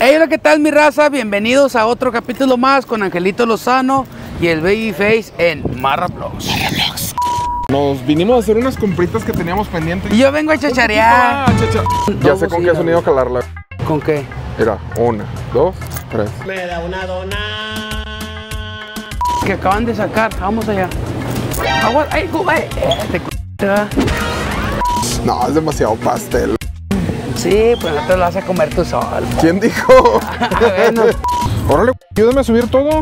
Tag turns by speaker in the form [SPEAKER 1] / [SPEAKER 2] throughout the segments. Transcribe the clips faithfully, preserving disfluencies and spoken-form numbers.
[SPEAKER 1] Hey, hola, ¿qué tal, mi raza? Bienvenidos a otro capítulo más con Angelito Lozano y el Babyface en Marra Vlogs.
[SPEAKER 2] Nos vinimos a hacer unas compritas que teníamos pendientes.
[SPEAKER 1] Y yo vengo a chacharear.
[SPEAKER 2] Ah, chacha. Ya sé con qué sonido calarla.
[SPEAKER 1] ¿Con qué?
[SPEAKER 2] Mira, una, dos, tres.
[SPEAKER 3] Me da una dona.
[SPEAKER 1] Que acaban de sacar. Vamos allá. Agua. ¡Ay, ay! Te c... te va.
[SPEAKER 2] No, es demasiado pastel.
[SPEAKER 1] Sí, pues no te lo vas a comer tú solo.
[SPEAKER 2] ¿Quién dijo?
[SPEAKER 1] Bueno.
[SPEAKER 2] Órale, ayúdame a subir todo.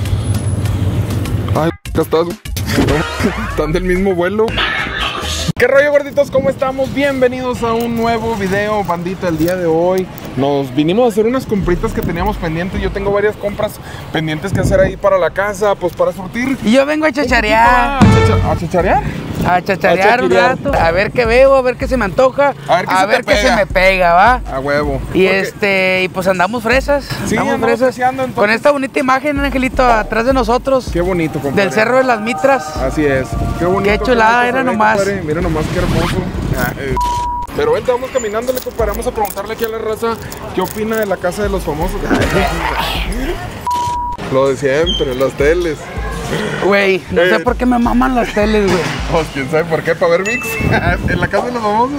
[SPEAKER 2] Ay, ya estás. Están del mismo vuelo. ¿Qué rollo, gorditos? ¿Cómo estamos? Bienvenidos a un nuevo video, bandita. El día de hoy nos vinimos a hacer unas compritas que teníamos pendientes. Yo tengo varias compras pendientes que hacer ahí para la casa, pues para surtir.
[SPEAKER 1] Y yo vengo a chacharear.
[SPEAKER 2] ¿A, chacha ¿A chacharear?
[SPEAKER 1] A chacharear un rato, a ver qué veo, a ver qué se me antoja,
[SPEAKER 2] a ver qué,
[SPEAKER 1] a
[SPEAKER 2] se,
[SPEAKER 1] ver
[SPEAKER 2] qué
[SPEAKER 1] se me pega, ¿va?
[SPEAKER 2] A huevo.
[SPEAKER 1] Y okay. este, y pues andamos fresas.
[SPEAKER 2] Sí,
[SPEAKER 1] andamos
[SPEAKER 2] andamos
[SPEAKER 1] fresas.
[SPEAKER 2] Paseando,
[SPEAKER 1] con esta bonita imagen, Angelito, atrás de nosotros.
[SPEAKER 2] Qué bonito, compadre.
[SPEAKER 1] Del Cerro de las Mitras.
[SPEAKER 2] Así es. Qué bonito.
[SPEAKER 1] Qué chulada era nomás.
[SPEAKER 2] Compadre. Mira nomás qué hermoso. Pero vente, vamos caminando, le comparamos a preguntarle aquí a la raza qué opina de la casa de los famosos. Lo de siempre, las teles.
[SPEAKER 1] Güey, no eh. sé por qué me maman las teles, güey.
[SPEAKER 2] Pues quién sabe por qué, para ver Mix. En la casa de los famosos.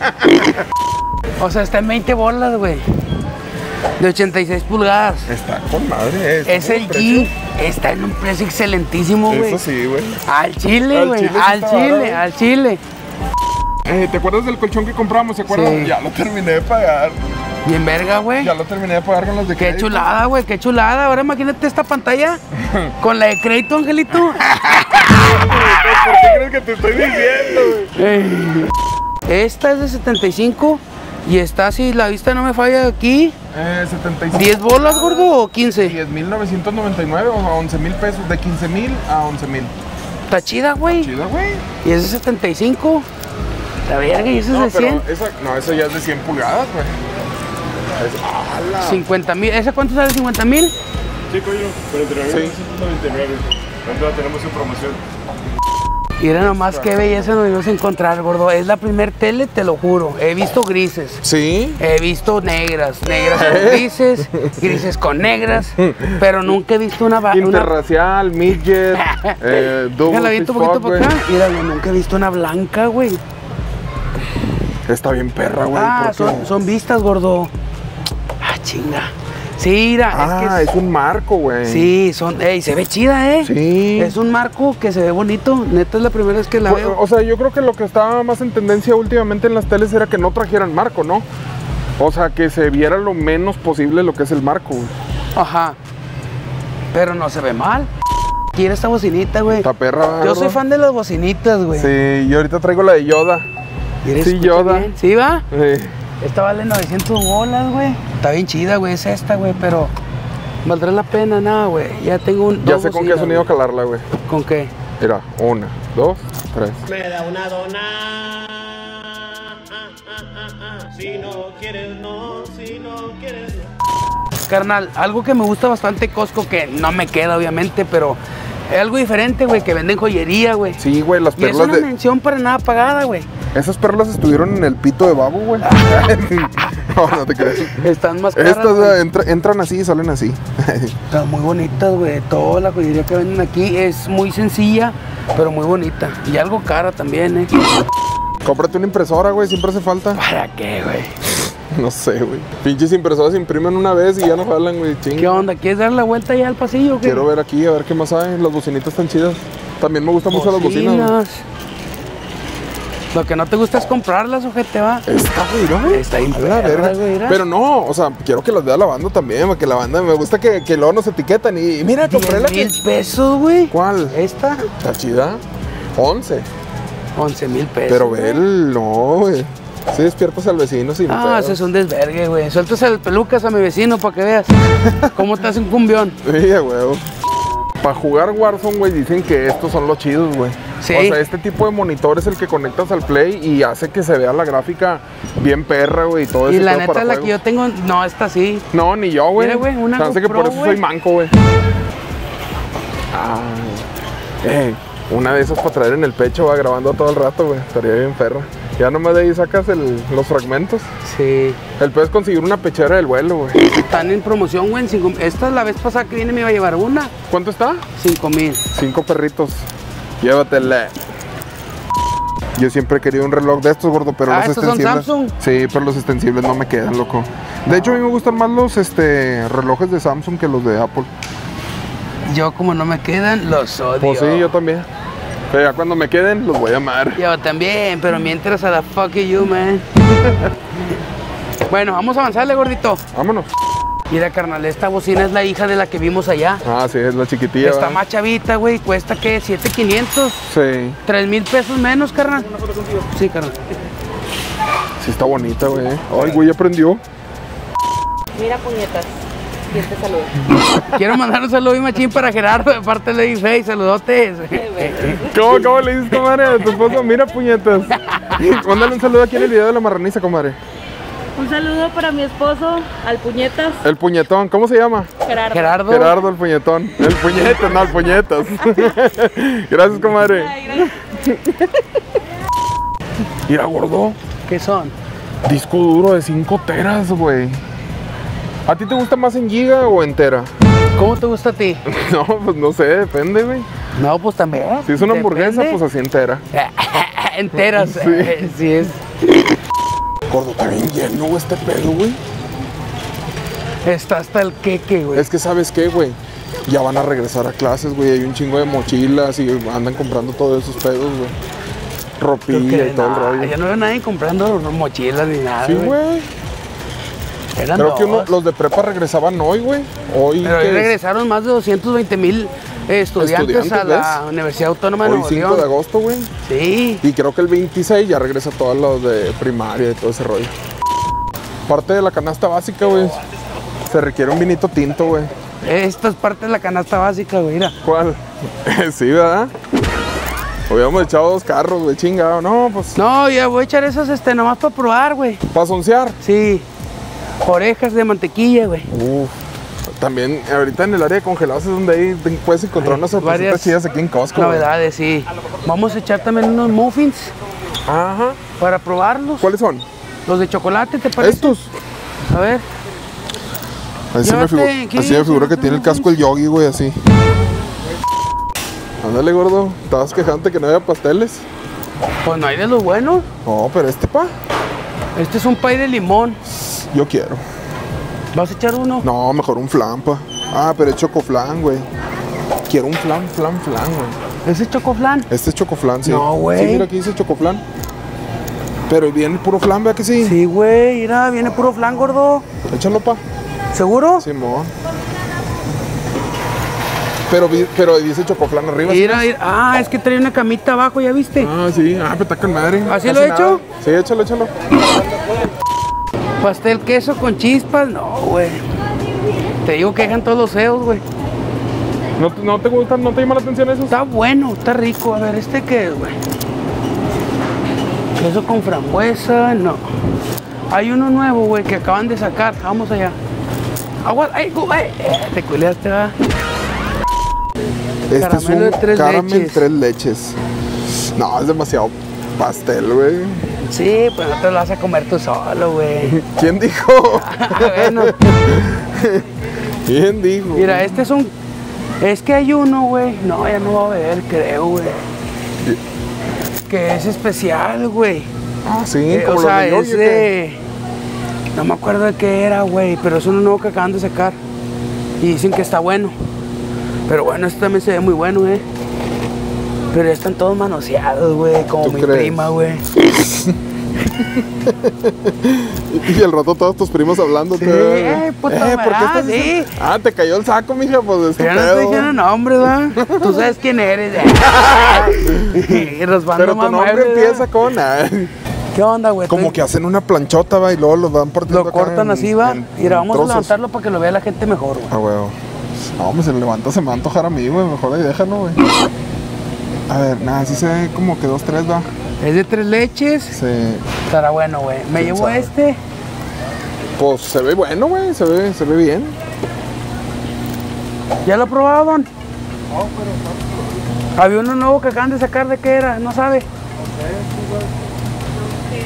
[SPEAKER 1] O sea, está en veinte bolas, güey. De ochenta y seis pulgadas.
[SPEAKER 2] Está con madre. Está
[SPEAKER 1] es el G. Está en un precio excelentísimo, güey.
[SPEAKER 2] Eso sí, güey.
[SPEAKER 1] Al chile, güey. Al chile, al chile.
[SPEAKER 2] Eh, ¿Te acuerdas del colchón que compramos? ¿Se acuerdan? Sí. Ya lo terminé de pagar.
[SPEAKER 1] Bien verga, güey.
[SPEAKER 2] Ya lo terminé de pagar con las de
[SPEAKER 1] qué
[SPEAKER 2] crédito. Qué
[SPEAKER 1] chulada, güey, qué chulada. Ahora imagínate esta pantalla con la de crédito, Angelito.
[SPEAKER 2] ¿Por qué crees que te estoy diciendo, güey?
[SPEAKER 1] Esta es de setenta y cinco y está, si la vista no me falla aquí.
[SPEAKER 2] Eh, setenta y cinco.
[SPEAKER 1] ¿diez bolas, gordo, o quince?
[SPEAKER 2] diez mil novecientos noventa y nueve o a once mil pesos. De quince mil a once mil.
[SPEAKER 1] Está chida, güey.
[SPEAKER 2] Está chida, güey.
[SPEAKER 1] Y es de setenta y cinco. La verga, y eso
[SPEAKER 2] no,
[SPEAKER 1] es de cien.
[SPEAKER 2] Esa, no, esa ya es de cien pulgadas, güey.
[SPEAKER 1] cincuenta mil. ¿Esa cuánto sale? ¿cincuenta mil?
[SPEAKER 4] Sí, coño, cuarenta y nueve mil novecientos noventa y nueve. ¿Cuánto la tenemos en promoción?
[SPEAKER 1] Mira nomás qué belleza nos vamos a encontrar, gordo. Es la primer tele, te lo juro. He visto grises.
[SPEAKER 2] ¿Sí?
[SPEAKER 1] He visto negras, negras con grises, grises con negras, pero nunca he visto una...
[SPEAKER 2] Interracial, una... midget, eh, double
[SPEAKER 1] Déjala viento un poquito para acá. Míralo, nunca he visto una blanca, güey.
[SPEAKER 2] Está bien perra, güey.
[SPEAKER 1] Ah, son, son vistas, gordo. Ah, chinga. Sí, mira,
[SPEAKER 2] ah,
[SPEAKER 1] es que es,
[SPEAKER 2] es un marco, güey.
[SPEAKER 1] Sí, son, ey, se ve chida, eh.
[SPEAKER 2] Sí.
[SPEAKER 1] Es un marco que se ve bonito. Neta, es la primera vez que la
[SPEAKER 2] pues,
[SPEAKER 1] veo.
[SPEAKER 2] O sea, yo creo que lo que estaba más en tendencia últimamente en las teles era que no trajeran marco, ¿no? O sea, que se viera lo menos posible lo que es el marco, güey.
[SPEAKER 1] Ajá. Pero no se ve mal. Quiere esta bocinita, güey.
[SPEAKER 2] Esta perra.
[SPEAKER 1] Yo soy fan de las bocinitas, güey.
[SPEAKER 2] Sí, yo ahorita traigo la de Yoda.
[SPEAKER 1] Sí, Yoda. Bien? ¿Sí va?
[SPEAKER 2] Sí.
[SPEAKER 1] Esta vale novecientos bolas, güey. Está bien chida, güey, es esta, güey, pero valdrá la pena, nada, güey. Ya tengo un...
[SPEAKER 2] Ya sé con qué sonido calarla, güey.
[SPEAKER 1] ¿Con qué?
[SPEAKER 2] Mira, una, dos, tres.
[SPEAKER 3] Me da una dona. Si no quieres, no. Si no quieres, no.
[SPEAKER 1] Carnal, algo que me gusta bastante Costco, que no me queda, obviamente, pero... es algo diferente, güey, que venden joyería, güey.
[SPEAKER 2] Sí, güey, las perlas de...
[SPEAKER 1] Y es una de... mención para nada pagada, güey.
[SPEAKER 2] Esas perlas estuvieron en el pito de Babu, güey. No, no te creas.
[SPEAKER 1] Están más caras,
[SPEAKER 2] estas entra, entran así y salen así.
[SPEAKER 1] Están muy bonitas, güey. Toda la joyería que venden aquí es muy sencilla, pero muy bonita. Y algo cara también, eh.
[SPEAKER 2] Cómprate una impresora, güey, siempre hace falta.
[SPEAKER 1] ¿Para qué, güey?
[SPEAKER 2] No sé, güey. Pinches impresoras se imprimen una vez y ya no jalan, güey.
[SPEAKER 1] ¿Qué onda? ¿Quieres dar la vuelta ya al pasillo o qué?
[SPEAKER 2] Quiero ver aquí, a ver qué más hay. Las bocinitas están chidas. También me gustan mucho las bocinas. Lo que no te gusta es comprarlas, ojete, va. Está, güey, ¿no?
[SPEAKER 1] Está bien perra,
[SPEAKER 2] verga. Güey, pero no, o sea, quiero que las vea la banda también, porque la banda me gusta que, que luego nos etiquetan y, y mira, compré la que...
[SPEAKER 1] mil pesos, güey.
[SPEAKER 2] ¿Cuál?
[SPEAKER 1] ¿Esta?
[SPEAKER 2] Está chida. once.
[SPEAKER 1] once mil pesos.
[SPEAKER 2] Pero ve el... no, güey. Si despiertas al vecino sin
[SPEAKER 1] Ah, ese es un desvergue, güey. Sueltas el pelucas a mi vecino para que veas cómo te hace un cumbión.
[SPEAKER 2] Sí, güey. Para jugar Warzone, güey, dicen que estos son los chidos, güey.
[SPEAKER 1] Sí.
[SPEAKER 2] O sea, este tipo de monitor es el que conectas al Play y hace que se vea la gráfica bien perra, güey, y todo eso.
[SPEAKER 1] Y la neta, la que yo tengo, no, esta sí.
[SPEAKER 2] No, ni yo, güey.
[SPEAKER 1] Mira, güey, una
[SPEAKER 2] Chance que por eso soy manco, güey. Ah, eh, una de esas para traer en el pecho, va grabando todo el rato, güey. Estaría bien perra. Ya nomás de ahí sacas el, los fragmentos.
[SPEAKER 1] Sí.
[SPEAKER 2] El puedes conseguir una pechera del vuelo, güey.
[SPEAKER 1] Están en promoción, güey. en cinco- Esta es la vez pasada que vine me iba a llevar una.
[SPEAKER 2] ¿Cuánto está?
[SPEAKER 1] Cinco mil.
[SPEAKER 2] Cinco perritos. Llévatela. Yo siempre he querido un reloj de estos, gordo, pero
[SPEAKER 1] Ah,
[SPEAKER 2] los
[SPEAKER 1] ¿estos son
[SPEAKER 2] extensibles.
[SPEAKER 1] Samsung?
[SPEAKER 2] Sí, pero los extensibles no me quedan, loco. De hecho, a mí me gustan más los este, relojes de Samsung que los de Apple.
[SPEAKER 1] Yo como no me quedan, los odio.
[SPEAKER 2] Pues sí, yo también. Pero ya cuando me queden, los voy a amar.
[SPEAKER 1] Yo también, pero mientras a la fuck you, man. Bueno, vamos a avanzarle, gordito.
[SPEAKER 2] Vámonos.
[SPEAKER 1] Mira, carnal, esta bocina es la hija de la que vimos allá.
[SPEAKER 2] Ah, sí, es la chiquitilla.
[SPEAKER 1] Está
[SPEAKER 2] ¿verdad?
[SPEAKER 1] más chavita, güey. Cuesta, ¿qué? siete mil quinientos.
[SPEAKER 2] Sí.
[SPEAKER 1] tres mil pesos menos, carnal. Sí, carnal.
[SPEAKER 2] Sí, está bonita, güey. Ay, güey, ya prendió.
[SPEAKER 5] Mira, puñetas. ¿Quién te saluda?
[SPEAKER 1] Quiero mandar un saludo y machín para Gerardo de parte de Face. Saludotes.
[SPEAKER 2] ¿Cómo, cómo le dices, comadre, a tu esposo? Mira, puñetas. Mándale un saludo aquí en el video de la marraniza, comadre.
[SPEAKER 5] Un saludo para mi esposo, al puñetas,
[SPEAKER 2] El puñetón, ¿cómo se llama?
[SPEAKER 5] Gerardo.
[SPEAKER 1] Gerardo.
[SPEAKER 2] Gerardo, el puñetón. El puñetas, no, el puñetas. Gracias, comadre.
[SPEAKER 5] Ay, gracias.
[SPEAKER 2] Mira, gordo.
[SPEAKER 1] ¿Qué son?
[SPEAKER 2] Disco duro de cinco teras, güey. ¿A ti te gusta más en giga o entera?
[SPEAKER 1] ¿Cómo te gusta a ti?
[SPEAKER 2] No, pues no sé, depende, güey.
[SPEAKER 1] No, pues también.
[SPEAKER 2] Si es una hamburguesa,
[SPEAKER 1] Depende.
[SPEAKER 2] pues así entera.
[SPEAKER 1] Enteras.
[SPEAKER 2] Sí.
[SPEAKER 1] eh, sí es.
[SPEAKER 2] Gordo, está bien lleno, güey, este pedo, güey.
[SPEAKER 1] Está hasta el queque, güey.
[SPEAKER 2] Es que, ¿sabes qué, güey? Ya van a regresar a clases, güey. Hay un chingo de mochilas y andan comprando todos esos pedos, güey. Ropilla y todo el rollo.
[SPEAKER 1] Ya no veo nadie comprando mochilas ni nada.
[SPEAKER 2] Sí, güey.
[SPEAKER 1] Eran
[SPEAKER 2] Creo que uno-
[SPEAKER 1] dos.
[SPEAKER 2] los de prepa regresaban hoy, güey. Hoy,
[SPEAKER 1] Pero hoy
[SPEAKER 2] ¿qué es?
[SPEAKER 1] regresaron más de doscientos veinte mil estudiantes,
[SPEAKER 2] Estudiantes,
[SPEAKER 1] a la
[SPEAKER 2] ¿ves?
[SPEAKER 1] Universidad Autónoma de
[SPEAKER 2] Hoy
[SPEAKER 1] Nuevo
[SPEAKER 2] cinco
[SPEAKER 1] León.
[SPEAKER 2] de agosto, güey.
[SPEAKER 1] Sí.
[SPEAKER 2] Y creo que el veintiséis ya regresa todos los de primaria y todo ese rollo. Parte de la canasta básica, güey. Se requiere un vinito tinto, güey.
[SPEAKER 1] Esta es parte de la canasta básica, güey. Mira.
[SPEAKER 2] ¿Cuál? Sí, ¿verdad? Hubiéramos echado dos carros, güey, chingado. No, pues,
[SPEAKER 1] No, ya voy a echar esas este, nomás para probar, güey.
[SPEAKER 2] para soncear.
[SPEAKER 1] Sí. Orejas de mantequilla, güey.
[SPEAKER 2] Uf. También ahorita en el área de congelados es donde ahí te puedes encontrar unas sorpresitas
[SPEAKER 1] varias
[SPEAKER 2] chidas aquí en Costco, güey.
[SPEAKER 1] Novedades, sí. Vamos a echar también unos muffins
[SPEAKER 2] Ajá.
[SPEAKER 1] para probarlos.
[SPEAKER 2] ¿Cuáles son?
[SPEAKER 1] Los de chocolate, ¿te parece?
[SPEAKER 2] Estos.
[SPEAKER 1] A ver.
[SPEAKER 2] Así, me,
[SPEAKER 1] Llévate,
[SPEAKER 2] figu-
[SPEAKER 1] ¿qué?
[SPEAKER 2] así me figura que tiene el casco el yogi, güey, así. Ándale, gordo. ¿Estabas quejante que no había pasteles?
[SPEAKER 1] Pues no hay de los buenos.
[SPEAKER 2] No, pero este, pa,
[SPEAKER 1] Este es un pay de limón.
[SPEAKER 2] yo quiero.
[SPEAKER 1] ¿Vas a echar uno?
[SPEAKER 2] No, mejor un flan, pa. Ah, pero es chocoflan, güey. Quiero un flan, flan, flan, güey.
[SPEAKER 1] ¿Ese es chocoflan?
[SPEAKER 2] Este es chocoflan, sí.
[SPEAKER 1] No, güey.
[SPEAKER 2] Sí, mira, aquí dice chocoflan. Pero viene puro flan, vea que sí.
[SPEAKER 1] Sí, güey. Mira, viene puro flan, gordo.
[SPEAKER 2] Échalo, pa.
[SPEAKER 1] ¿Seguro?
[SPEAKER 2] Simón. Pero, vi- pero dice chocoflan arriba. ¿sí
[SPEAKER 1] Mira,
[SPEAKER 2] ves?
[SPEAKER 1] mira. Ah, es que trae una camita abajo, ¿ya viste?
[SPEAKER 2] Ah, sí. Ah, pero está con madre.
[SPEAKER 1] ¿Así
[SPEAKER 2] Casi
[SPEAKER 1] lo he
[SPEAKER 2] nada.
[SPEAKER 1] hecho?
[SPEAKER 2] Sí, échalo, échalo.
[SPEAKER 1] Pastel queso con chispas. No, güey. Te digo que dejan todos los feos, güey.
[SPEAKER 2] ¿No, te- ¿No te gusta, no te llama la atención eso?
[SPEAKER 1] Está bueno, está rico. A ver, ¿este qué es, güey? Queso con frambuesa, no. Hay uno nuevo, güey, que acaban de sacar. Vamos allá. Agua, ay, güey. Eh, te culeaste, va.
[SPEAKER 2] Este es
[SPEAKER 1] Caramelo
[SPEAKER 2] un
[SPEAKER 1] de tres
[SPEAKER 2] caramel
[SPEAKER 1] leches.
[SPEAKER 2] tres leches. No, es demasiado pastel, güey.
[SPEAKER 1] Sí, pues no te lo vas a comer tú solo, güey.
[SPEAKER 2] ¿Quién dijo?
[SPEAKER 1] Bueno,
[SPEAKER 2] ¿Quién dijo?
[SPEAKER 1] mira, este es un... Es que hay uno, güey. No, ya no va a beber, creo, güey. Que es especial, güey.
[SPEAKER 2] Ah, sí,
[SPEAKER 1] Eh,
[SPEAKER 2] como
[SPEAKER 1] o
[SPEAKER 2] los
[SPEAKER 1] sea,
[SPEAKER 2] de
[SPEAKER 1] es
[SPEAKER 2] Yogi, ¿o qué?
[SPEAKER 1] de... No me acuerdo de qué era, güey, pero es uno nuevo que acaban de sacar. Y dicen que está bueno. Pero bueno, este también se ve muy bueno, eh. Pero ya están todos manoseados, güey, como
[SPEAKER 2] ¿Tú
[SPEAKER 1] mi
[SPEAKER 2] crees?
[SPEAKER 1] prima, güey.
[SPEAKER 2] Y al rato todos tus primos hablando.
[SPEAKER 1] Sí, eh, puta
[SPEAKER 2] ¿por qué
[SPEAKER 1] madre,
[SPEAKER 2] estás
[SPEAKER 1] sí.
[SPEAKER 2] diciendo? Ah, te cayó el saco, mija, pues
[SPEAKER 1] Pero ya no estoy
[SPEAKER 2] estupendo.
[SPEAKER 1] diciendo nombres, ¿verdad? Tú sabes quién eres. Y raspando
[SPEAKER 2] Pero tu
[SPEAKER 1] más
[SPEAKER 2] nombre
[SPEAKER 1] muebles,
[SPEAKER 2] empieza
[SPEAKER 1] ¿verdad?
[SPEAKER 2] con... ah,
[SPEAKER 1] ¿Qué onda, güey?
[SPEAKER 2] como
[SPEAKER 1] Estoy-
[SPEAKER 2] que hacen una planchota, va, y luego los van partiendo
[SPEAKER 1] Lo
[SPEAKER 2] acá
[SPEAKER 1] cortan
[SPEAKER 2] en-
[SPEAKER 1] así, va.
[SPEAKER 2] en-
[SPEAKER 1] Mira,
[SPEAKER 2] en
[SPEAKER 1] vamos
[SPEAKER 2] trozos.
[SPEAKER 1] a levantarlo para que lo vea la gente mejor, güey.
[SPEAKER 2] Ah, huevo. No, hombre, se levanta, se me va a antojar a mí, güey. Mejor ahí déjalo, güey. A ver, nada, sí se ve como que dos, tres, va.
[SPEAKER 1] Es de tres leches.
[SPEAKER 2] Se...
[SPEAKER 1] Estará bueno, güey. Me
[SPEAKER 2] ¿Quién
[SPEAKER 1] llevo
[SPEAKER 2] sabe?
[SPEAKER 1] este.
[SPEAKER 2] Pues se ve bueno, güey. Se ve, se ve bien.
[SPEAKER 1] ¿Ya lo probaban? Había uno nuevo que acaban de sacar, ¿de qué era? ¿No sabe?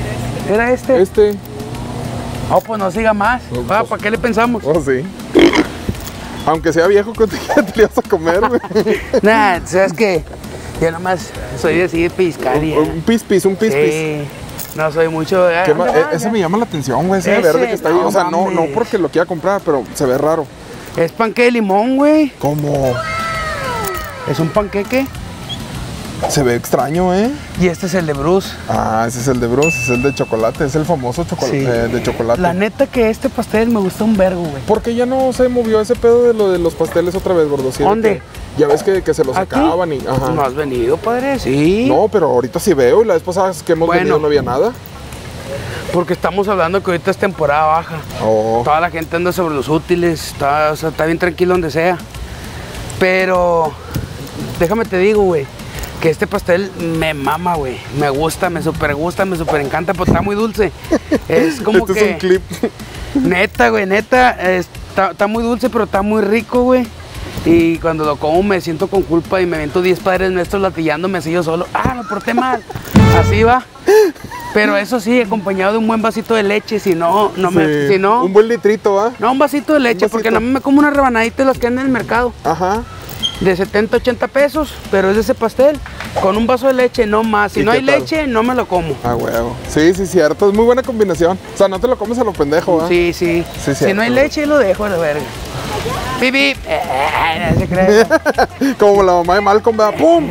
[SPEAKER 1] ¿Era este?
[SPEAKER 2] Este.
[SPEAKER 1] Oh, pues no siga más.
[SPEAKER 2] No,
[SPEAKER 1] Ah,
[SPEAKER 2] pues-
[SPEAKER 1] ¿para qué le pensamos?
[SPEAKER 2] Oh, sí. Aunque sea viejo, ¿qué te, qué te ibas a comer, güey?
[SPEAKER 1] Nah, ¿sabes qué? Yo nomás soy de así de piscar y...
[SPEAKER 2] Un pis pis, un pis pis.
[SPEAKER 1] Sí, no soy mucho...
[SPEAKER 2] ¿Qué ma- e- ese me llama la atención, güey, ese,
[SPEAKER 1] Ese,
[SPEAKER 2] verde que está ahí.
[SPEAKER 1] no
[SPEAKER 2] O sea, no, no
[SPEAKER 1] mames.
[SPEAKER 2] porque lo quiera comprar, pero se ve raro.
[SPEAKER 1] Es panque de limón, güey.
[SPEAKER 2] Como
[SPEAKER 1] Es un panqueque.
[SPEAKER 2] se ve extraño, ¿eh?
[SPEAKER 1] Y este es el de Bruce.
[SPEAKER 2] Ah, ese es el de Bruce, es el de chocolate, es el famoso chocolate,
[SPEAKER 1] Sí.
[SPEAKER 2] de chocolate.
[SPEAKER 1] La neta que este pastel me gusta un vergo, güey.
[SPEAKER 2] ¿Por qué ya no se movió ese pedo de lo de los pasteles otra vez, gordo? Sí, de
[SPEAKER 1] ¿Dónde?
[SPEAKER 2] que- Ya ves que, que se los
[SPEAKER 1] ¿Aquí?
[SPEAKER 2] sacaban y... Ajá.
[SPEAKER 1] ¿No has venido, padre? Sí.
[SPEAKER 2] No, pero ahorita sí veo y la vez pasada que hemos
[SPEAKER 1] Bueno.
[SPEAKER 2] venido no había nada.
[SPEAKER 1] Porque estamos hablando que ahorita es temporada baja.
[SPEAKER 2] Oh.
[SPEAKER 1] Toda la gente anda sobre los útiles, está, o sea, está bien tranquilo donde sea. Pero déjame te digo, güey, que este pastel me mama, güey. Me gusta, me super gusta, me super encanta, pero está muy dulce. Es como
[SPEAKER 2] este
[SPEAKER 1] que...
[SPEAKER 2] es un clip.
[SPEAKER 1] Neta, güey, neta, está, está muy dulce, pero está muy rico, güey. Y cuando lo como me siento con culpa y me viento diez padres nuestros latillándome así yo solo. Ah, me porté mal. Así va. Pero eso sí, acompañado de un buen vasito de leche, si no, no me...
[SPEAKER 2] Sí.
[SPEAKER 1] Si no,
[SPEAKER 2] Un buen litrito, ¿va?
[SPEAKER 1] no, un vasito de leche,
[SPEAKER 2] Un
[SPEAKER 1] porque
[SPEAKER 2] vasito.
[SPEAKER 1] no me como una rebanadita de las que andan en el mercado.
[SPEAKER 2] Ajá.
[SPEAKER 1] De setenta, ochenta pesos, pero es de ese pastel. Con un vaso de leche, no más. Si
[SPEAKER 2] ¿Y
[SPEAKER 1] no
[SPEAKER 2] qué
[SPEAKER 1] hay
[SPEAKER 2] tal?
[SPEAKER 1] leche, no me lo como.
[SPEAKER 2] Ah, huevo. Sí, sí, cierto. Es muy buena combinación. O sea, no te lo comes a lo pendejo, ¿va?
[SPEAKER 1] Sí, sí.
[SPEAKER 2] Sí,
[SPEAKER 1] si
[SPEAKER 2] cierto.
[SPEAKER 1] no hay leche, lo dejo a la verga. Pipi. Eh, no se cree.
[SPEAKER 2] Como la mamá de Malcolm, ¿verdad? ¡Pum!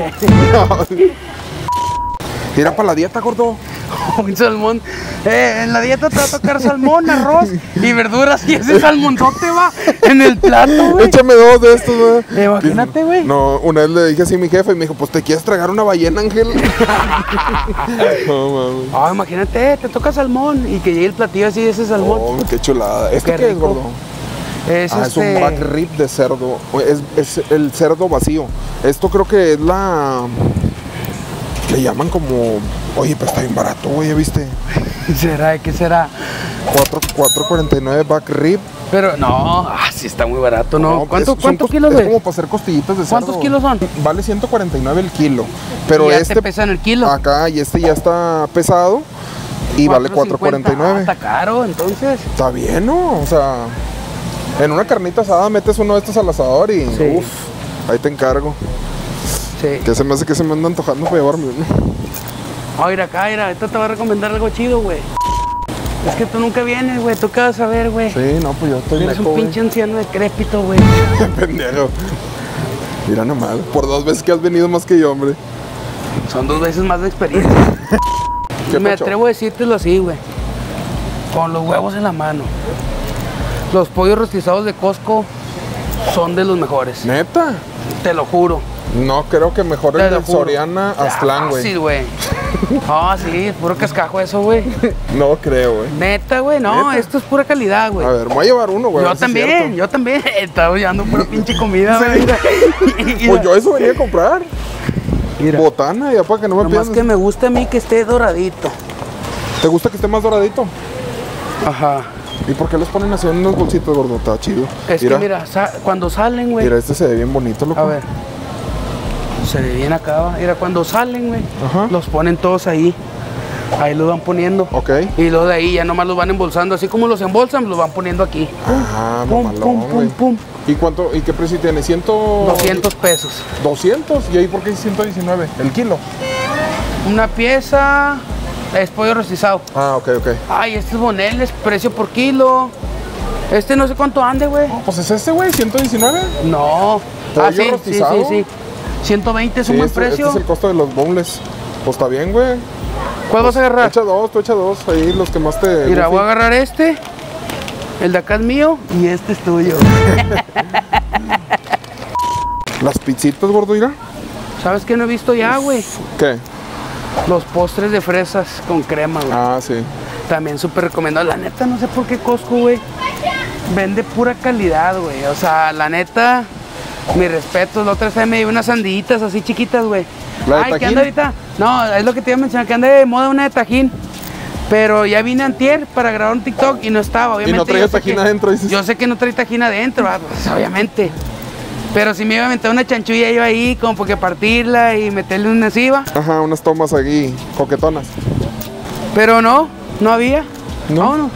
[SPEAKER 2] Tira para la dieta, gordo.
[SPEAKER 1] Un salmón. Eh, en la dieta te va a tocar salmón, arroz y verduras. Y ese salmonzote va en el plato, güey.
[SPEAKER 2] Échame dos de estos, güey.
[SPEAKER 1] Imagínate, güey.
[SPEAKER 2] No, una vez le dije así a mi jefe y me dijo, pues te quieres tragar una ballena, Ángel. No, mames.
[SPEAKER 1] Ah, imagínate, te toca salmón y que llegue el platillo así de ese salmón.
[SPEAKER 2] Oh, qué chulada. ¿Este
[SPEAKER 1] Qué
[SPEAKER 2] qué, es,
[SPEAKER 1] rico.
[SPEAKER 2] gordo?
[SPEAKER 1] Es,
[SPEAKER 2] Ah, es un
[SPEAKER 1] este,
[SPEAKER 2] back rib de cerdo. Es, es el cerdo vacío. Esto creo que es la... Le como... Oye, pero está bien barato, güey, ¿ya viste?
[SPEAKER 1] ¿Será? ¿Qué será?
[SPEAKER 2] cuatro cuarenta y nueve back rib.
[SPEAKER 1] Pero no, ah, sí está muy barato, ¿no?
[SPEAKER 2] No,
[SPEAKER 1] ¿Cuánto,
[SPEAKER 2] es- son
[SPEAKER 1] ¿Cuántos
[SPEAKER 2] cos-
[SPEAKER 1] kilos
[SPEAKER 2] es
[SPEAKER 1] es?
[SPEAKER 2] como para hacer costillitas de cerdo.
[SPEAKER 1] ¿Cuántos kilos son?
[SPEAKER 2] Vale ciento cuarenta y nueve el kilo. Pero
[SPEAKER 1] Y ya
[SPEAKER 2] este
[SPEAKER 1] te pesan el kilo.
[SPEAKER 2] acá y este ya está pesado y vale cuatro cuarenta y
[SPEAKER 1] Ah,
[SPEAKER 2] nueve.
[SPEAKER 1] está caro, entonces.
[SPEAKER 2] Está bien, ¿no? O sea, en una carnita asada metes uno de estos al asador y
[SPEAKER 1] Sí.
[SPEAKER 2] uff, ahí te encargo.
[SPEAKER 1] Sí.
[SPEAKER 2] Que se me hace que se me anda antojando para llevarme uno.
[SPEAKER 1] Ah, mira acá, mira, esto te va a recomendar algo chido, güey. Es que tú nunca vienes, güey. ¿Tú qué vas a ver, güey?
[SPEAKER 2] Sí, no, pues yo estoy
[SPEAKER 1] Eres
[SPEAKER 2] meco,
[SPEAKER 1] un
[SPEAKER 2] güey.
[SPEAKER 1] pinche anciano decrépito, güey.
[SPEAKER 2] Pendejo. Mira nomás, por dos veces que has venido más que yo, hombre.
[SPEAKER 1] Son dos veces más de experiencia.
[SPEAKER 2] ¿Qué
[SPEAKER 1] Me
[SPEAKER 2] pacho?
[SPEAKER 1] atrevo a decírtelo así, güey. Con los huevos en la mano. Los pollos rostizados de Costco son de los mejores.
[SPEAKER 2] ¿Neta?
[SPEAKER 1] Te lo juro.
[SPEAKER 2] No, creo que mejor
[SPEAKER 1] Te
[SPEAKER 2] el
[SPEAKER 1] lo
[SPEAKER 2] de
[SPEAKER 1] juro.
[SPEAKER 2] Soriana Aztlán, güey.
[SPEAKER 1] Sí, güey. Ah, sí, es puro cascajo eso, güey.
[SPEAKER 2] No creo, güey.
[SPEAKER 1] Neta, güey, no,
[SPEAKER 2] ¿Neta?
[SPEAKER 1] esto es pura calidad, güey.
[SPEAKER 2] A ver, me voy a llevar uno, güey. a
[SPEAKER 1] Yo
[SPEAKER 2] ver si es
[SPEAKER 1] también,
[SPEAKER 2] cierto.
[SPEAKER 1] yo también. Estaba llevando pura pinche comida, güey. Mira.
[SPEAKER 2] Pues yo eso venía a comprar.
[SPEAKER 1] Mira.
[SPEAKER 2] Botana, ya para que no me
[SPEAKER 1] Nomás
[SPEAKER 2] pidas.
[SPEAKER 1] que me gusta a mí que esté doradito.
[SPEAKER 2] ¿Te gusta que esté más doradito?
[SPEAKER 1] Ajá.
[SPEAKER 2] ¿Y por qué los ponen así en unos bolsitos, gordo? Está chido.
[SPEAKER 1] Es que mira, sa- cuando salen, güey.
[SPEAKER 2] Mira, este se ve bien bonito, loco.
[SPEAKER 1] A ver. Se ve bien acá, va. Mira, cuando salen, güey.
[SPEAKER 2] Ajá.
[SPEAKER 1] Los ponen todos ahí. Ahí los van poniendo.
[SPEAKER 2] Ok.
[SPEAKER 1] Y luego de ahí ya nomás los van embolsando. Así como los embolsan, los van poniendo aquí.
[SPEAKER 2] Ah,
[SPEAKER 1] Pum,
[SPEAKER 2] mamalón,
[SPEAKER 1] pum, pum,
[SPEAKER 2] güey.
[SPEAKER 1] pum.
[SPEAKER 2] ¿Y cuánto, y qué precio tiene? ¿Ciento?
[SPEAKER 1] doscientos pesos.
[SPEAKER 2] ¿doscientos? ¿Y ahí por qué es ciento diecinueve? ¿El kilo?
[SPEAKER 1] Una pieza es pollo rostizado.
[SPEAKER 2] Ah, ok, ok.
[SPEAKER 1] Ay, este es Boneles, precio por kilo. Este no sé cuánto ande, güey.
[SPEAKER 2] Pues es este, güey, ciento diecinueve.
[SPEAKER 1] No.
[SPEAKER 2] ¿Pollo
[SPEAKER 1] Ah, sí, sí,
[SPEAKER 2] rostizado?
[SPEAKER 1] sí, sí. ciento veinte es un
[SPEAKER 2] Sí,
[SPEAKER 1] buen
[SPEAKER 2] este,
[SPEAKER 1] precio.
[SPEAKER 2] este es el costo de los boneless. Pues está bien, güey.
[SPEAKER 1] ¿Cuál vas a agarrar?
[SPEAKER 2] Echa dos, tú echa dos. Ahí los que más te...
[SPEAKER 1] Mira, voy a
[SPEAKER 2] gusten.
[SPEAKER 1] agarrar este. El de acá es mío y este es tuyo.
[SPEAKER 2] Las pizzitas, gordo, mira.
[SPEAKER 1] ¿Sabes qué no he visto ya, güey?
[SPEAKER 2] ¿Qué?
[SPEAKER 1] Los postres de fresas con crema, güey.
[SPEAKER 2] Ah, sí.
[SPEAKER 1] También súper recomendado. La neta, no sé por qué Costco, güey, vende pura calidad, güey. O sea, la neta, mi respeto. La otra vez me dio unas sandillitas así chiquitas, güey.
[SPEAKER 2] ¿La de
[SPEAKER 1] Ay, ¿qué
[SPEAKER 2] Tajín?
[SPEAKER 1] anda ahorita? No, es lo que te iba a mencionar, que anda de moda una de Tajín. Pero ya vine antier para grabar un TikTok y no estaba, obviamente.
[SPEAKER 2] no traía
[SPEAKER 1] yo sé
[SPEAKER 2] Tajín
[SPEAKER 1] que-
[SPEAKER 2] adentro, dices.
[SPEAKER 1] Yo sé que no trae Tajín adentro, ah, pues, obviamente. Pero si me iba a meter una chanchulla yo ahí, como porque partirla y meterle una ciba.
[SPEAKER 2] Ajá, unas tomas aquí coquetonas.
[SPEAKER 1] Pero no, ¿No había?
[SPEAKER 2] No.
[SPEAKER 1] Vámonos.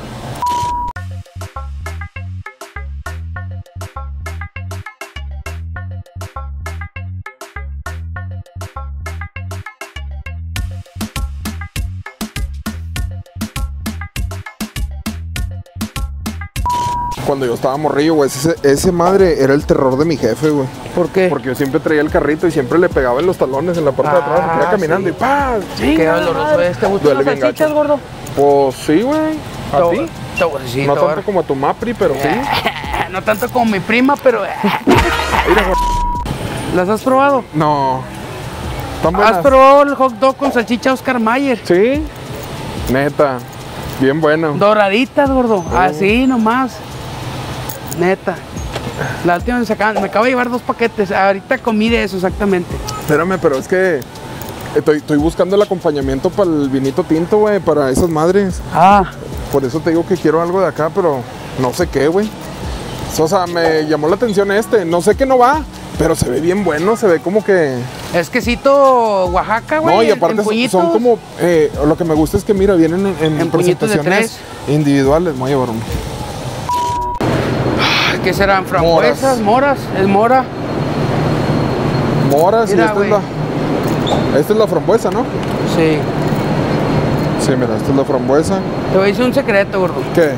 [SPEAKER 2] Cuando yo estaba morrillo, güey, ese, ese madre era el terror de mi jefe, güey.
[SPEAKER 1] ¿Por qué?
[SPEAKER 2] Porque yo siempre traía el carrito y siempre le pegaba en los talones en la parte de atrás,
[SPEAKER 1] Ah,
[SPEAKER 2] se quedaba caminando
[SPEAKER 1] sí.
[SPEAKER 2] y ¡pah!
[SPEAKER 1] Qué doloroso es. ¿Te gustan
[SPEAKER 2] Duele
[SPEAKER 1] las
[SPEAKER 2] bien
[SPEAKER 1] salchichas,
[SPEAKER 2] gacho.
[SPEAKER 1] gordo?
[SPEAKER 2] Pues sí, güey. ¿A
[SPEAKER 1] Te-
[SPEAKER 2] ti?
[SPEAKER 1] te- sí,
[SPEAKER 2] No
[SPEAKER 1] te-
[SPEAKER 2] tanto como a tu Mapri, pero sí.
[SPEAKER 1] No tanto como mi prima, pero...
[SPEAKER 2] Mira, güey.
[SPEAKER 1] ¿Las has probado?
[SPEAKER 2] No. ¿Están buenas?
[SPEAKER 1] ¿Has probado el hot dog con salchicha Oscar Mayer?
[SPEAKER 2] Sí. Neta. Bien bueno.
[SPEAKER 1] Doraditas, gordo.
[SPEAKER 2] Oh.
[SPEAKER 1] Así nomás. Neta. La última me sacaban, me acabo de llevar dos paquetes. Ahorita comí de eso exactamente.
[SPEAKER 2] Espérame, pero es que estoy, estoy buscando el acompañamiento para el vinito tinto, güey, para esas madres.
[SPEAKER 1] Ah,
[SPEAKER 2] Por eso te digo que quiero algo de acá, pero no sé qué, güey. O sea, me llamó la atención este. No sé qué no va, pero se ve bien bueno. Se ve como que...
[SPEAKER 1] es quesito Oaxaca, güey.
[SPEAKER 2] No, y
[SPEAKER 1] en-
[SPEAKER 2] aparte
[SPEAKER 1] en
[SPEAKER 2] son,
[SPEAKER 1] puñitos.
[SPEAKER 2] son como... eh, lo que me gusta es que, mira, vienen en, en
[SPEAKER 1] En puñitos de
[SPEAKER 2] presentaciones individuales. Me voy a llevar uno.
[SPEAKER 1] ¿Qué serán? ¿Frambuesas? ¿Moras? ¿Es mora?
[SPEAKER 2] Moras y
[SPEAKER 1] Mira,
[SPEAKER 2] esta
[SPEAKER 1] güey.
[SPEAKER 2] es la... Esta es la frambuesa, ¿no?
[SPEAKER 1] Sí.
[SPEAKER 2] Sí, mira, esta es la frambuesa.
[SPEAKER 1] Te voy a decir un secreto, gordo.
[SPEAKER 2] ¿Qué?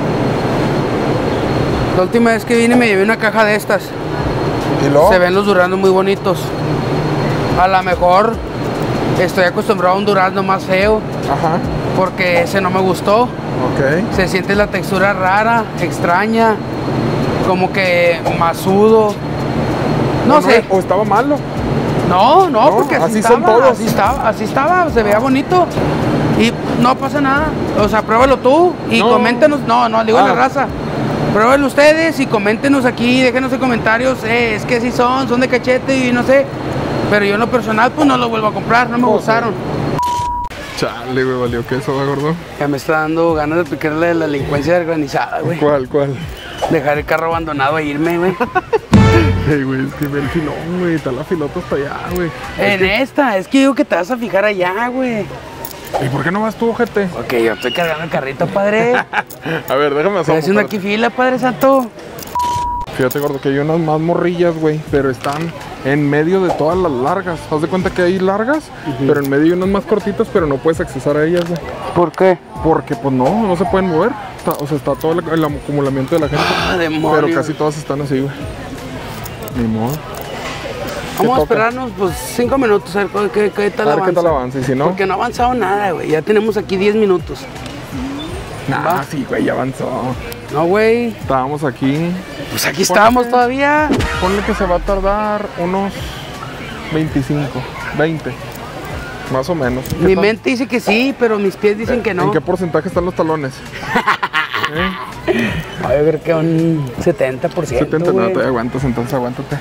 [SPEAKER 1] La última vez que vine me llevé una caja de estas.
[SPEAKER 2] ¿Y luego?
[SPEAKER 1] Se ven los duraznos muy bonitos. A lo mejor estoy acostumbrado a un durazno más feo,
[SPEAKER 2] Ajá.
[SPEAKER 1] porque ese no me gustó.
[SPEAKER 2] Ok.
[SPEAKER 1] Se siente la textura rara, extraña, como que masudo. No
[SPEAKER 2] ¿O
[SPEAKER 1] sé.
[SPEAKER 2] ¿O estaba malo?
[SPEAKER 1] No, no,
[SPEAKER 2] No,
[SPEAKER 1] porque así,
[SPEAKER 2] así son
[SPEAKER 1] estaba,
[SPEAKER 2] todos.
[SPEAKER 1] así estaba, así estaba, se veía bonito. Y no pasa nada. O sea, pruébalo tú y
[SPEAKER 2] No.
[SPEAKER 1] coméntenos. No, no, digo a la
[SPEAKER 2] Ah.
[SPEAKER 1] raza. Pruébenlo ustedes y coméntenos aquí, déjenos en comentarios, eh, es que sí son, son de cachete y no sé. Pero yo en lo personal pues no lo vuelvo a comprar, no me
[SPEAKER 2] Oh,
[SPEAKER 1] gustaron.
[SPEAKER 2] Chale, güey, valió que eso, ¿va, gordo?
[SPEAKER 1] Ya me está dando ganas de picarle la delincuencia organizada, güey.
[SPEAKER 2] ¿Cuál, cuál?
[SPEAKER 1] Dejar el carro abandonado e irme, güey.
[SPEAKER 2] Ey, güey, es que ve el filón, güey, está la filota hasta allá, güey.
[SPEAKER 1] En esta, es que digo que te vas a fijar allá, güey.
[SPEAKER 2] ¿Y por qué no vas tú, ojete?
[SPEAKER 1] Ok, yo estoy cargando el carrito, padre.
[SPEAKER 2] A ver, déjame
[SPEAKER 1] Estoy
[SPEAKER 2] hacer
[SPEAKER 1] haciendo aquí fila, padre santo.
[SPEAKER 2] Fíjate, gordo, que hay unas más morrillas, güey, pero están en medio de todas las largas. Haz de cuenta que hay largas, pero en medio hay unas más cortitas, pero no puedes accesar a ellas, güey.
[SPEAKER 1] ¿Por qué?
[SPEAKER 2] Porque, pues no, no se pueden mover. Está- o sea, está todo el, el acumulamiento de la gente.
[SPEAKER 1] Ah, demonio.
[SPEAKER 2] Pero casi todas están así, güey. Ni modo.
[SPEAKER 1] Vamos a
[SPEAKER 2] toca?
[SPEAKER 1] esperarnos pues cinco minutos a ver qué, qué, qué tal
[SPEAKER 2] A ver
[SPEAKER 1] avanza.
[SPEAKER 2] qué tal avanza, y si no...
[SPEAKER 1] Porque no ha avanzado nada, güey. Ya tenemos aquí diez minutos.
[SPEAKER 2] Nah,
[SPEAKER 1] va.
[SPEAKER 2] sí, güey, ya avanzó.
[SPEAKER 1] No, güey.
[SPEAKER 2] Estábamos aquí.
[SPEAKER 1] Pues aquí estamos todavía.
[SPEAKER 2] Ponle que se va a tardar unos veinticinco, veinte. Más o menos. ¿Qué
[SPEAKER 1] Mi
[SPEAKER 2] tal?
[SPEAKER 1] mente dice que sí, pero mis pies dicen que no.
[SPEAKER 2] ¿En qué porcentaje están los talones? ¿Eh?
[SPEAKER 1] Ah, yo creo que un setenta por ciento,
[SPEAKER 2] setenta, no,
[SPEAKER 1] güey.
[SPEAKER 2] te aguantas, entonces aguántate.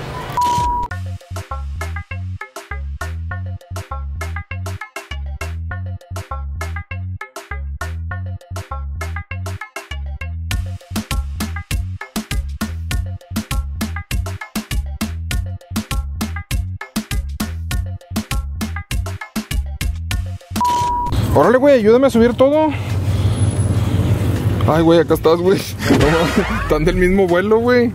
[SPEAKER 2] Órale, güey, ayúdame a subir todo. Ay, güey, acá estás, güey. No, mames, están del mismo vuelo, güey.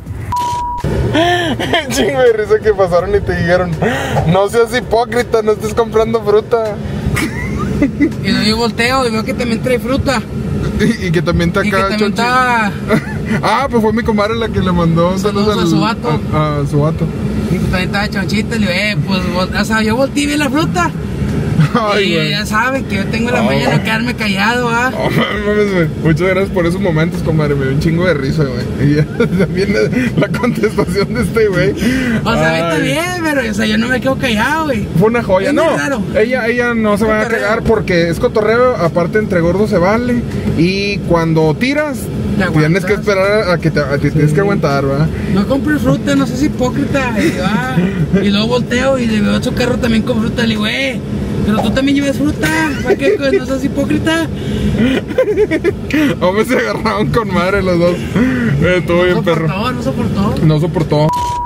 [SPEAKER 2] Chingo de risa que pasaron y te dijeron: no seas hipócrita, no estés comprando fruta.
[SPEAKER 1] Y luego yo volteo y veo que también trae fruta.
[SPEAKER 2] Y, y que también te
[SPEAKER 1] Y que
[SPEAKER 2] acá,
[SPEAKER 1] también
[SPEAKER 2] Chonchi.
[SPEAKER 1] está...
[SPEAKER 2] Ah, pues fue mi comadre la que le mandó
[SPEAKER 1] Saludos a
[SPEAKER 2] al-
[SPEAKER 1] su vato.
[SPEAKER 2] A, a su vato.
[SPEAKER 1] Y que también estaba chonchita. Le digo, eh, pues, vol- o sea, yo volteé y vi la fruta.
[SPEAKER 2] Ay,
[SPEAKER 1] y
[SPEAKER 2] güey.
[SPEAKER 1] ya saben que yo tengo la
[SPEAKER 2] Oh.
[SPEAKER 1] maña de no quedarme callado, ¿ah?
[SPEAKER 2] Oh, mames, güey. Muchas gracias por esos momentos, comadre. Me dio un chingo de risa, güey. Y ya también la contestación de este, güey.
[SPEAKER 1] O sea, a mí
[SPEAKER 2] Ay.
[SPEAKER 1] está bien, pero o sea, yo no me quedo callado, güey.
[SPEAKER 2] Fue una joya,
[SPEAKER 1] Es
[SPEAKER 2] no.
[SPEAKER 1] muy raro.
[SPEAKER 2] Ella, ella no se va a
[SPEAKER 1] Cotorreo.
[SPEAKER 2] cagar porque es cotorreo, aparte entre gordos se vale. Y cuando tiras,
[SPEAKER 1] Te
[SPEAKER 2] tienes
[SPEAKER 1] aguantas.
[SPEAKER 2] que esperar a que te, a ti tienes que aguantar, ¿verdad?
[SPEAKER 1] No compres fruta, no seas hipócrita. Y, yo, ah, y luego volteo y le veo su carro también con fruta. Le digo, eh, pero tú también llevas fruta. ¿Para qué? No seas hipócrita.
[SPEAKER 2] Hombre, se agarraron con madre los dos. Eh, Estuvo bien,
[SPEAKER 1] No
[SPEAKER 2] perro.
[SPEAKER 1] soportó, no soportó.
[SPEAKER 2] No soportó.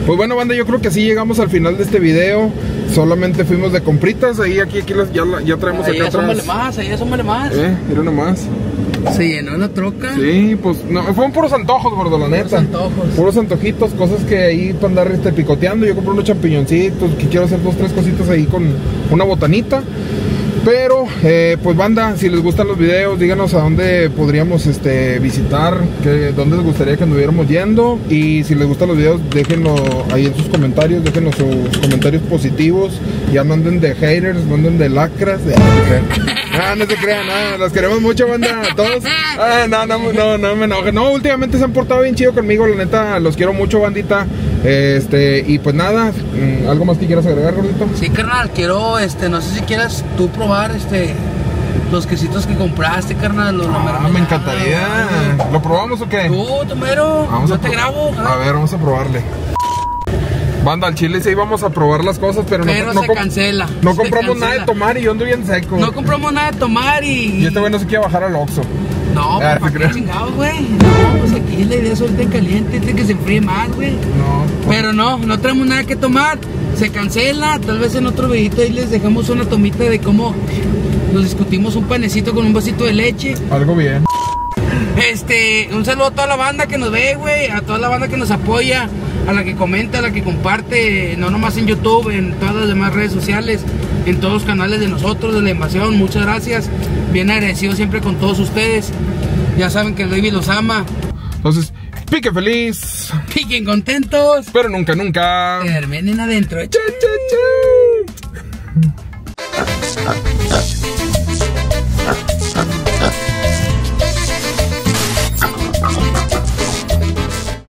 [SPEAKER 2] Pues bueno, banda, yo creo que sí llegamos al final de este video. Solamente fuimos de compritas. Ahí, aquí, aquí las, ya, ya traemos
[SPEAKER 1] Ahí
[SPEAKER 2] acá atrás.
[SPEAKER 1] asómale más, ahí asómale más.
[SPEAKER 2] Eh, mira nomás.
[SPEAKER 1] Se llenó la troca.
[SPEAKER 2] Sí, pues no, fueron puros antojos, gordo, la neta.
[SPEAKER 1] antojos.
[SPEAKER 2] Puros antojitos, cosas que ahí para andar este, picoteando. Yo compré unos champiñoncitos, que quiero hacer dos, tres cositas ahí con una botanita. Pero, eh, pues banda, si les gustan los videos, díganos a dónde podríamos este, visitar, que, dónde les gustaría que anduviéramos yendo. Y si les gustan los videos, déjenlo ahí en sus comentarios, déjenos sus comentarios positivos. Ya no anden de haters, no anden de lacras. De... Ah, no se crean, ah, los queremos mucho, banda, todos. Ah, no, no, no, no me enoje. No, últimamente se han portado bien chido conmigo, la neta, los quiero mucho, bandita. Este, y pues nada, ¿algo más que quieras agregar, gordito?
[SPEAKER 1] Sí, carnal, quiero, este, no sé si quieras tú probar, este, los quesitos que compraste, carnal. Los,
[SPEAKER 2] ah, me encantaría. ¿Lo probamos o qué?
[SPEAKER 1] Tú, tú mero,
[SPEAKER 2] vamos
[SPEAKER 1] yo
[SPEAKER 2] a
[SPEAKER 1] te grabo.
[SPEAKER 2] A ver, vamos a probarle. Banda, al chile sí íbamos a probar las cosas, pero,
[SPEAKER 1] pero
[SPEAKER 2] no,
[SPEAKER 1] se
[SPEAKER 2] no,
[SPEAKER 1] cancela.
[SPEAKER 2] no
[SPEAKER 1] se
[SPEAKER 2] compramos
[SPEAKER 1] cancela.
[SPEAKER 2] nada de tomar y yo ando bien seco.
[SPEAKER 1] No compramos nada de tomar y...
[SPEAKER 2] Y este güey no se quiere bajar al Oxxo.
[SPEAKER 1] No,
[SPEAKER 2] ah,
[SPEAKER 1] pues ¿para qué chingados, güey? No, pues aquí la idea es ahorita en caliente, tiene que se enfríe más, güey.
[SPEAKER 2] No.
[SPEAKER 1] Pero no, no traemos nada que tomar. Se cancela, tal vez en otro videito ahí les dejamos una tomita de cómo nos discutimos un panecito con un vasito de leche.
[SPEAKER 2] Algo bien.
[SPEAKER 1] Este, un saludo a toda la banda que nos ve, güey, a toda la banda que nos apoya, a la que comenta, a la que comparte, no nomás en YouTube, en todas las demás redes sociales, en todos los canales de nosotros, de La Invasión. Muchas gracias, bien agradecido siempre con todos ustedes. Ya saben que el baby los ama.
[SPEAKER 2] Entonces, pique feliz,
[SPEAKER 1] piquen contentos,
[SPEAKER 2] pero nunca, nunca
[SPEAKER 1] terminen adentro.
[SPEAKER 2] Chu, chu, chu.